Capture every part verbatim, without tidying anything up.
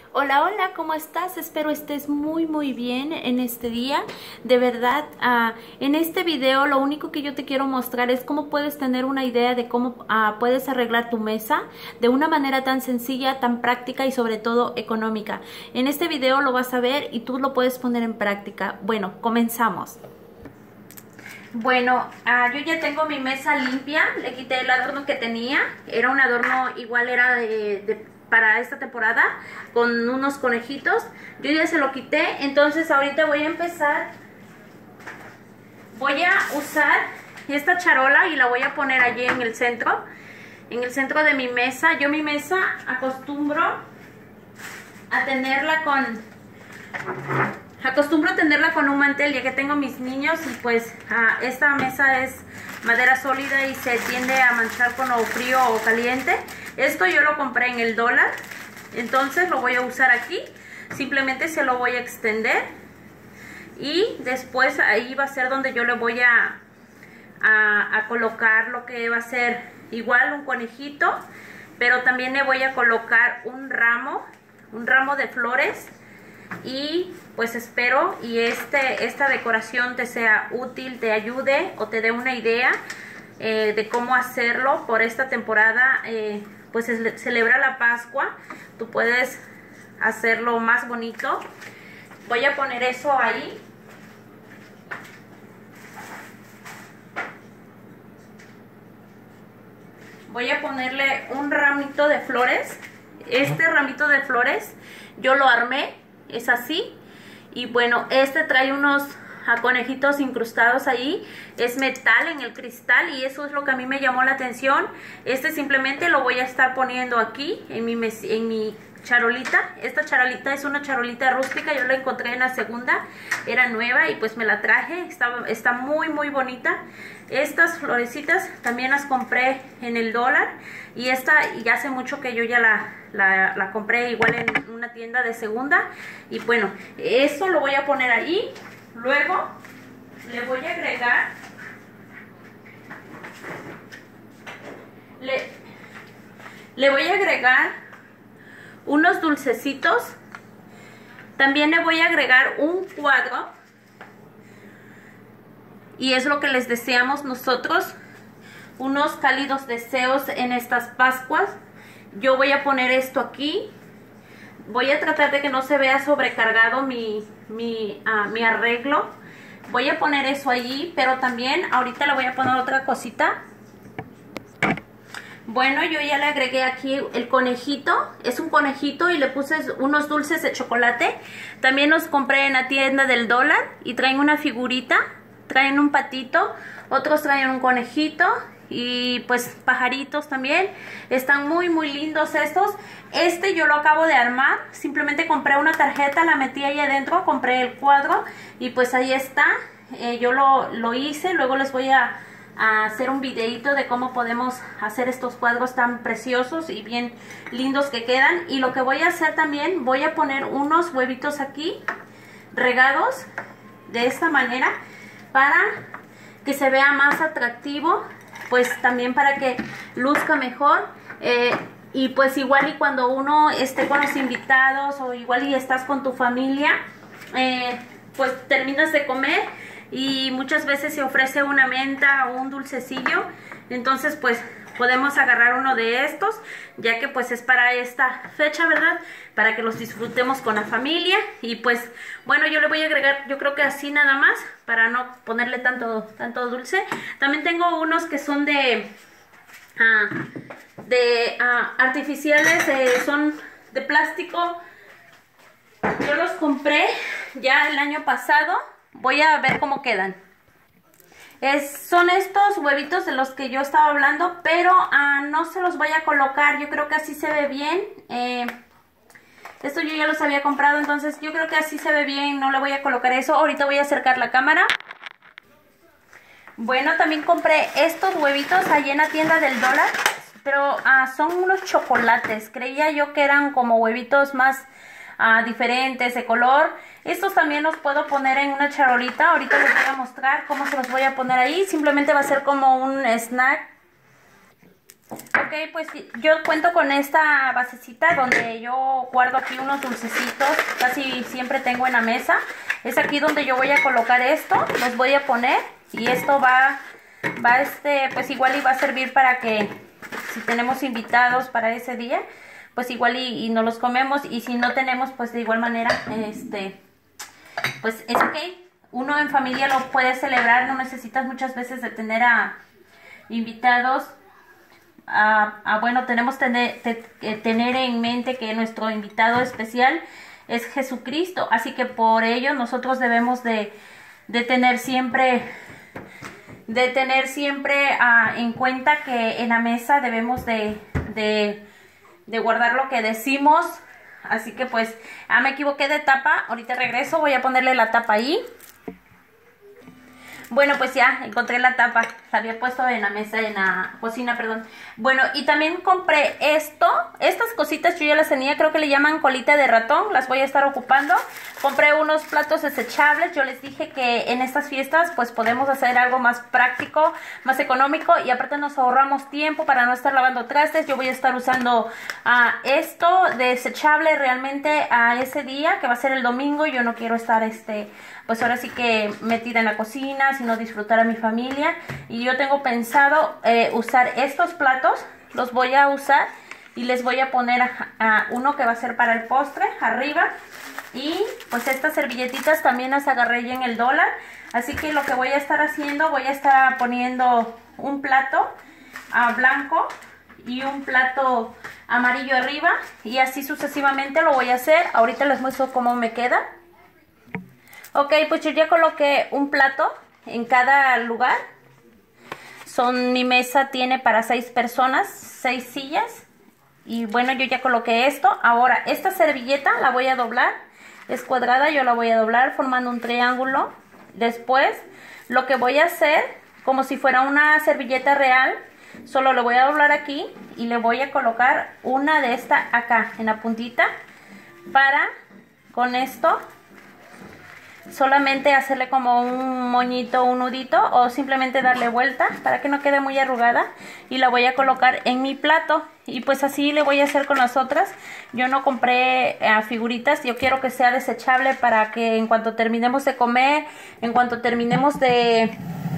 Hola, hola, ¿cómo estás? Espero estés muy muy bien en este día. De verdad, uh, en este video lo único que yo te quiero mostrar es cómo puedes tener una idea de cómo uh, puedes arreglar tu mesa de una manera tan sencilla, tan práctica y sobre todo económica. En este video lo vas a ver y tú lo puedes poner en práctica. Bueno, comenzamos. Bueno, uh, yo ya tengo mi mesa limpia, le quité el adorno que tenía, era un adorno igual, era de... de para esta temporada con unos conejitos. Yo ya se lo quité, entonces ahorita voy a empezar, voy a usar esta charola y la voy a poner allí en el centro, en el centro de mi mesa. Yo mi mesa acostumbro a tenerla con acostumbro a tenerla con un mantel, ya que tengo mis niños y pues uh, esta mesa es madera sólida y se tiende a manchar con o frío o caliente. Esto yo lo compré en el dólar, entonces lo voy a usar aquí. Simplemente se lo voy a extender y después ahí va a ser donde yo le voy a, a, a colocar lo que va a ser igual un conejito, pero también le voy a colocar un ramo, un ramo de flores. Y pues espero y este, esta decoración te sea útil, te ayude o te dé una idea eh, de cómo hacerlo por esta temporada. Eh, pues se celebra la Pascua, tú puedes hacerlo más bonito. Voy a poner eso ahí. Voy a ponerle un ramito de flores. Este ramito de flores yo lo armé, es así. Y bueno, este trae unos conejitos incrustados ahí, es metal en el cristal y eso es lo que a mí me llamó la atención. Este simplemente lo voy a estar poniendo aquí en mi, en mi charolita. Esta charolita es una charolita rústica, yo la encontré en la segunda, era nueva y pues me la traje, está, está muy muy bonita. Estas florecitas también las compré en el dólar y esta ya hace mucho que yo ya la, la, la compré igual en una tienda de segunda. Y bueno, eso lo voy a poner ahí. Luego le voy a agregar le, le voy a agregar unos dulcecitos. También le voy a agregar un cuadro y es lo que les deseamos nosotros, unos cálidos deseos en estas Pascuas. Yo voy a poner esto aquí. Voy a tratar de que no se vea sobrecargado mi, mi, uh, mi arreglo. Voy a poner eso allí, pero también ahorita le voy a poner otra cosita. Bueno, yo ya le agregué aquí el conejito. Es un conejito y le puse unos dulces de chocolate. También los compré en la tienda del dólar y traen una figurita. Traen un patito, otros traen un conejito y pues pajaritos también. Están muy muy lindos estos. Este yo lo acabo de armar, simplemente compré una tarjeta, la metí ahí adentro, compré el cuadro y pues ahí está. Eh, yo lo, lo hice, luego les voy a, a hacer un videito de cómo podemos hacer estos cuadros tan preciosos y bien lindos que quedan. Y lo que voy a hacer también, voy a poner unos huevitos aquí regados de esta manera para que se vea más atractivo, pues también para que luzca mejor. Eh, y pues igual y cuando uno esté con los invitados o igual y estás con tu familia, eh, pues terminas de comer y muchas veces se ofrece una menta o un dulcecillo, entonces pues podemos agarrar uno de estos, ya que pues es para esta fecha, ¿verdad? Para que los disfrutemos con la familia. Y pues bueno, yo le voy a agregar, yo creo que así nada más, para no ponerle tanto, tanto dulce. También tengo unos que son de, uh, de uh, artificiales, eh, son de plástico. Yo los compré ya el año pasado. Voy a ver cómo quedan. Es, son estos huevitos de los que yo estaba hablando, pero uh, no se los voy a colocar. Yo creo que así se ve bien. Eh, esto yo ya los había comprado, entonces yo creo que así se ve bien. No le voy a colocar eso. Ahorita voy a acercar la cámara. Bueno, también compré estos huevitos allí en la tienda del dólar, pero uh, son unos chocolates. Creía yo que eran como huevitos más uh, diferentes de color. Estos también los puedo poner en una charolita. Ahorita les voy a mostrar cómo se los voy a poner ahí. Simplemente va a ser como un snack. Ok, pues yo cuento con esta basecita donde yo guardo aquí unos dulcecitos, casi siempre tengo en la mesa. Es aquí donde yo voy a colocar esto, los voy a poner y esto va, va este, pues igual y va a servir para que si tenemos invitados para ese día, pues igual y, y nos los comemos, y si no tenemos, pues de igual manera, este, pues es ok. Uno en familia lo puede celebrar, no necesitas muchas veces de tener a invitados. Ah, ah, bueno, tenemos que tener, te, tener en mente que nuestro invitado especial es Jesucristo, así que por ello nosotros debemos de, de tener siempre, de tener siempre ah, en cuenta que en la mesa debemos de, de, de guardar lo que decimos. Así que pues, ah, me equivoqué de tapa, ahorita regreso, voy a ponerle la tapa ahí. Bueno, pues ya encontré la tapa, la había puesto en la mesa, en la cocina, perdón. Bueno, y también compré esto, estas cositas yo ya las tenía, creo que le llaman colita de ratón, las voy a estar ocupando. Compré unos platos desechables, yo les dije que en estas fiestas pues podemos hacer algo más práctico, más económico, y aparte nos ahorramos tiempo para no estar lavando trastes. Yo voy a estar usando uh, esto desechable realmente a ese día, que va a ser el domingo. Yo no quiero estar este... pues ahora sí que metida en la cocina, sino disfrutar a mi familia. Y yo tengo pensado eh, usar estos platos, los voy a usar y les voy a poner a, a uno que va a ser para el postre arriba. Y pues estas servilletitas también las agarré ya en el dólar. Así que lo que voy a estar haciendo, voy a estar poniendo un plato uh, blanco y un plato amarillo arriba. Y así sucesivamente lo voy a hacer. Ahorita les muestro cómo me queda. Ok, pues yo ya coloqué un plato en cada lugar. Son, mi mesa tiene para seis personas, seis sillas. Y bueno, yo ya coloqué esto. Ahora, esta servilleta la voy a doblar. Es cuadrada, yo la voy a doblar formando un triángulo. Después, lo que voy a hacer, como si fuera una servilleta real, solo le voy a doblar aquí y le voy a colocar una de esta acá, en la puntita. Para, con esto... solamente hacerle como un moñito, un nudito, o simplemente darle vuelta para que no quede muy arrugada, y la voy a colocar en mi plato. Y pues así le voy a hacer con las otras. Yo no compré uh, figuritas, yo quiero que sea desechable para que en cuanto terminemos de comer, en cuanto terminemos de,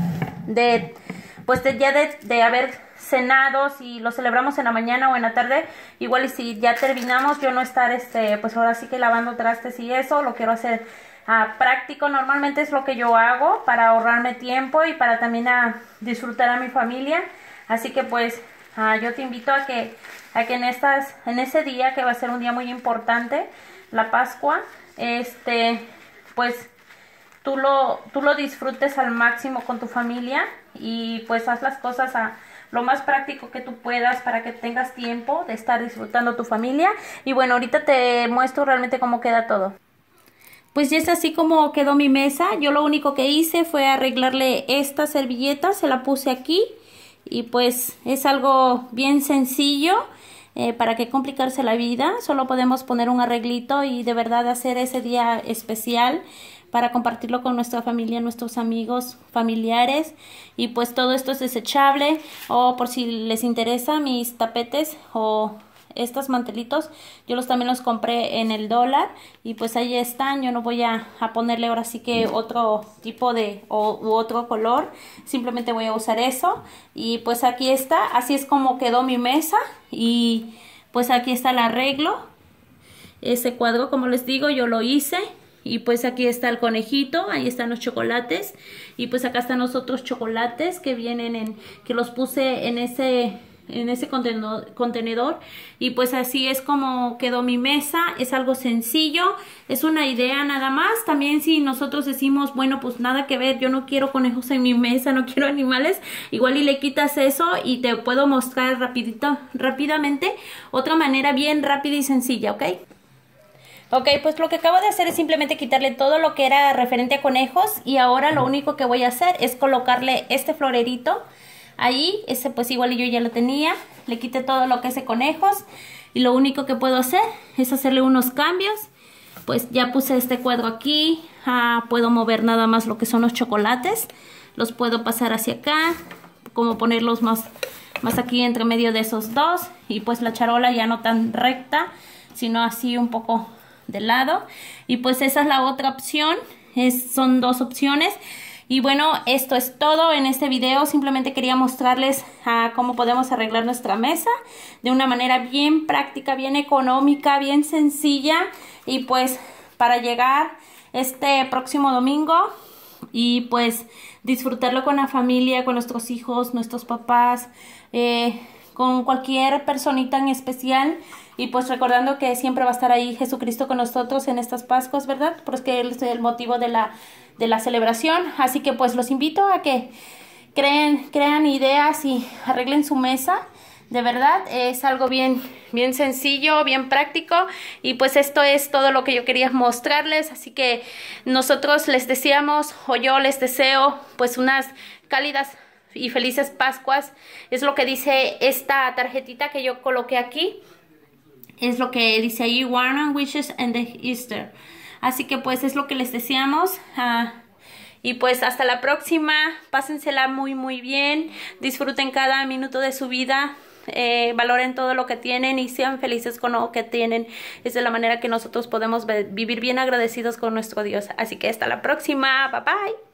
de pues de, ya de, de haber cenado, si lo celebramos en la mañana o en la tarde, igual y si ya terminamos, yo no estar este pues ahora sí que lavando trastes y eso, lo quiero hacer Uh, práctico. Normalmente es lo que yo hago para ahorrarme tiempo y para también a disfrutar a mi familia. Así que pues uh, yo te invito a que, a que en, estas, en ese día, que va a ser un día muy importante, la Pascua, este pues tú lo, tú lo disfrutes al máximo con tu familia, y pues haz las cosas a lo más práctico que tú puedas para que tengas tiempo de estar disfrutando tu familia. Y bueno, ahorita te muestro realmente cómo queda todo. Pues ya es así como quedó mi mesa. Yo lo único que hice fue arreglarle esta servilleta, se la puse aquí, y pues es algo bien sencillo. Eh, para qué complicarse la vida, solo podemos poner un arreglito y de verdad hacer ese día especial para compartirlo con nuestra familia, nuestros amigos, familiares. Y pues todo esto es desechable, o por si les interesa, mis tapetes o estos mantelitos, yo los también los compré en el dólar, y pues ahí están. Yo no voy a, a ponerle ahora sí que otro tipo de o, u otro color, simplemente voy a usar eso. Y pues aquí está, así es como quedó mi mesa, y pues aquí está el arreglo. Ese cuadro, como les digo, yo lo hice. Y pues aquí está el conejito, ahí están los chocolates, y pues acá están los otros chocolates que vienen en, que los puse en ese en ese contenedor, contenedor. Y pues así es como quedó mi mesa. Es algo sencillo, es una idea nada más. También si nosotros decimos, bueno, pues nada que ver, yo no quiero conejos en mi mesa, no quiero animales, igual y le quitas eso y te puedo mostrar rapidito, rápidamente otra manera bien rápida y sencilla, ¿ok? Ok, pues lo que acabo de hacer es simplemente quitarle todo lo que era referente a conejos, y ahora lo único que voy a hacer es colocarle este florerito ahí. Ese pues igual yo ya lo tenía, le quité todo lo que es de conejos, y lo único que puedo hacer es hacerle unos cambios. Pues ya puse este cuadro aquí, ah, puedo mover nada más lo que son los chocolates, los puedo pasar hacia acá, como ponerlos más, más aquí entre medio de esos dos, y pues la charola ya no tan recta, sino así un poco de lado. Y pues esa es la otra opción, es, son dos opciones. Y bueno, esto es todo en este video. Simplemente quería mostrarles uh, cómo podemos arreglar nuestra mesa de una manera bien práctica, bien económica, bien sencilla, y pues para llegar este próximo domingo y pues disfrutarlo con la familia, con nuestros hijos, nuestros papás, eh, con cualquier personita en especial. Y pues recordando que siempre va a estar ahí Jesucristo con nosotros en estas Pascuas, ¿verdad? Porque Él es el motivo de la, de la celebración. Así que pues los invito a que creen, crean ideas y arreglen su mesa. De verdad, es algo bien, bien sencillo, bien práctico. Y pues esto es todo lo que yo quería mostrarles. Así que nosotros les deseamos, o yo les deseo, pues unas cálidas y felices Pascuas. Es lo que dice esta tarjetita que yo coloqué aquí. Es lo que dice ahí, Warm Wishes and the Easter. Así que pues es lo que les deseamos. Uh, y pues hasta la próxima. Pásensela muy muy bien. Disfruten cada minuto de su vida. Eh, valoren todo lo que tienen y sean felices con lo que tienen. Es de la manera que nosotros podemos vivir bien agradecidos con nuestro Dios. Así que hasta la próxima. Bye bye.